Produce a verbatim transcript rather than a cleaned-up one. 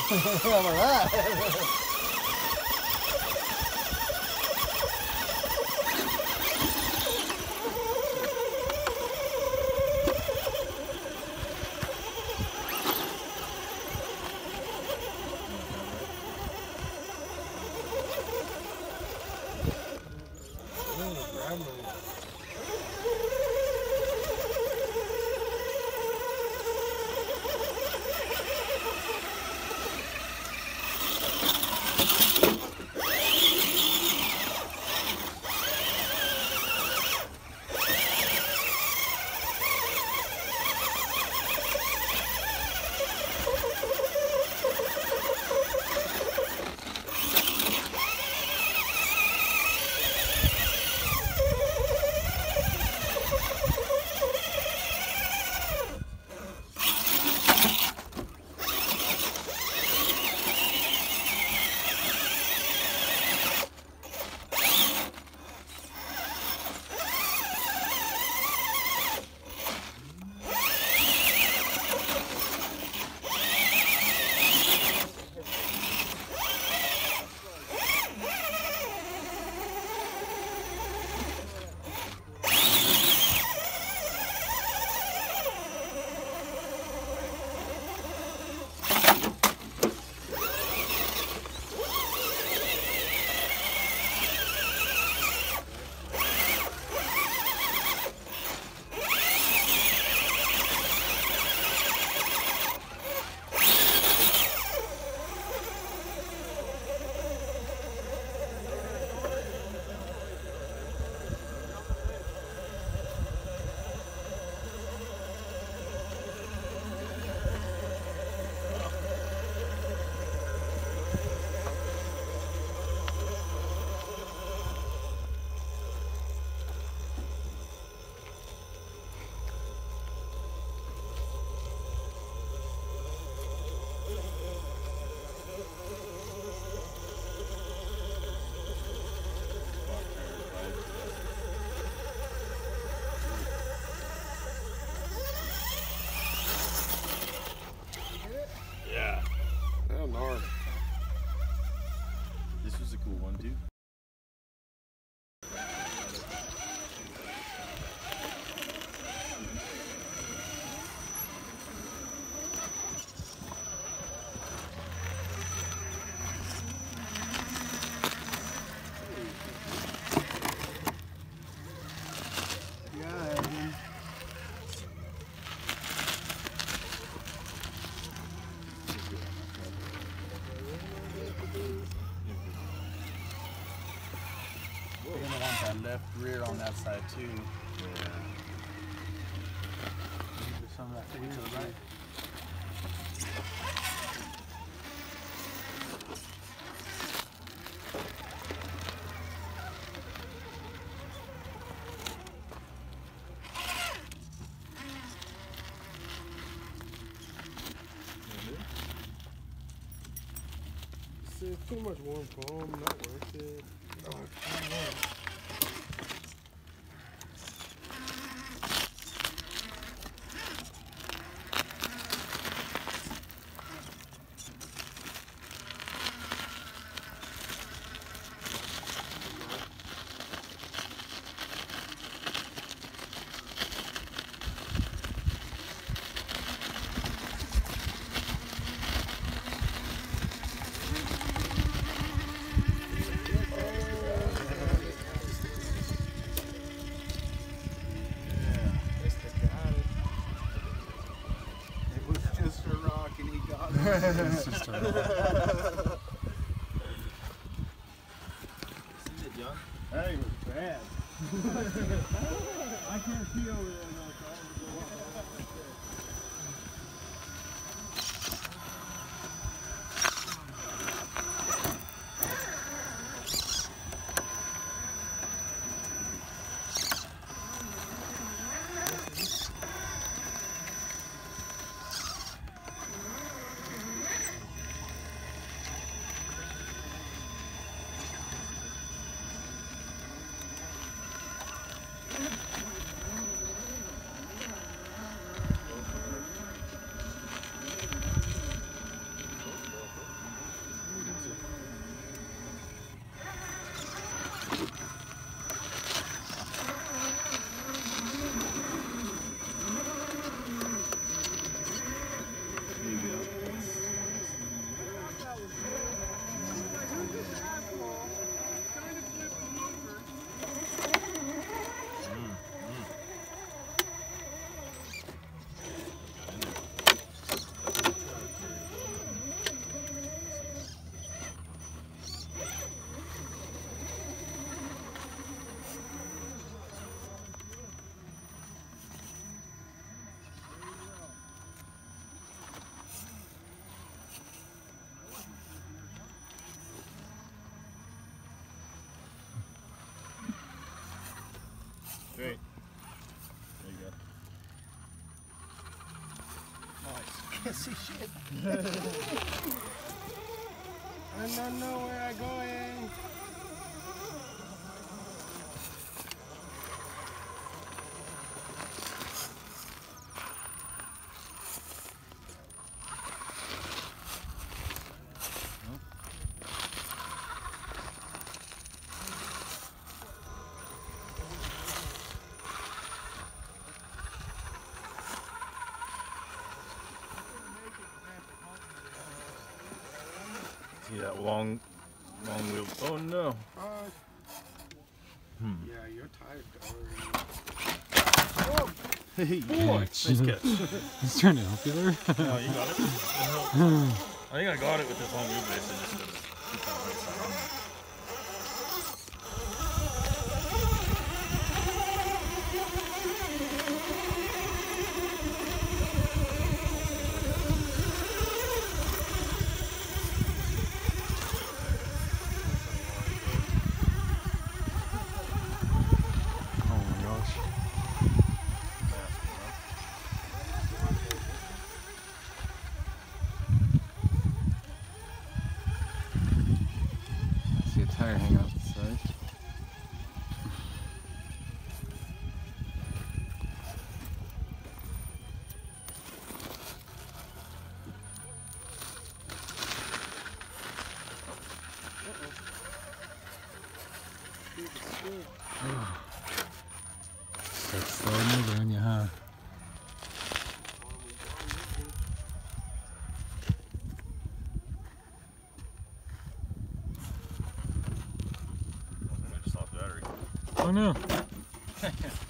How about that? This was a cool one too. You're gonna want that left rear on that side too. Yeah. There's some of that to the right. It's too much warm foam, not worth it. Oh, come on. It's just a rock. See it, John? That was bad. I can't see over there now, so I'm gonna go up. can't see shit. I don't know where I'm going. See that long, long wheel? Oh no. Uh, Hmm. yeah, you're tired already. Hey, Yeah, nice catch. He's trying to help you there. No, you got it. I think I got it with this long wheelbase. I just gotta keep that right side. Oh my gosh. I see a tire hang out the side. Starts slowing over on you, huh? I just lost battery. Oh no.